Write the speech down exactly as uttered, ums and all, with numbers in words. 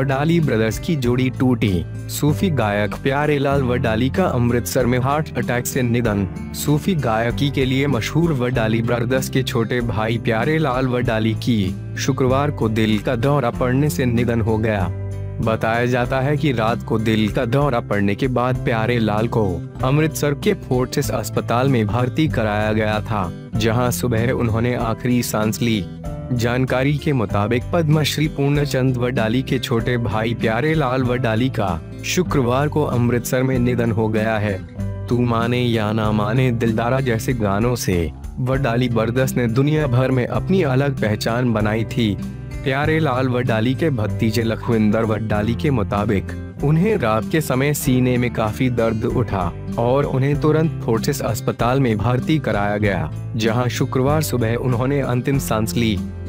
Wadali brothers की जोड़ी टूटी। सूफी गायक प्यारे लाल वडाली का अमृतसर में हार्ट अटैक से निधन। सूफी गायकी के लिए मशहूर वडाली ब्रदर्स के छोटे भाई प्यारे लाल वडाली की शुक्रवार को दिल का दौरा पड़ने से निधन हो गया। बताया जाता है कि रात को दिल का दौरा पड़ने के बाद प्यारे लाल को अमृतसर के फोर्टिस अस्पताल में भर्ती कराया गया था, जहां सुबह उन्होंने आखिरी सांस ली। जानकारी के मुताबिक पद्मश्री पूर्णचंद वडाली के छोटे भाई प्यारे लाल वडाली का शुक्रवार को अमृतसर में निधन हो गया है। तू माने या ना माने दिलदारा जैसे गानों से वडाली बर्दस ने दुनिया भर में अपनी अलग पहचान बनाई थी। प्यारे लाल वडाली के भतीजे लखविंदर वडाली के मुताबिक उन्हें रात के समय सीने में काफी दर्द उठा और उन्हें तुरंत फोर्टिस अस्पताल में भर्ती कराया गया, जहां शुक्रवार सुबह उन्होंने अंतिम सांस ली।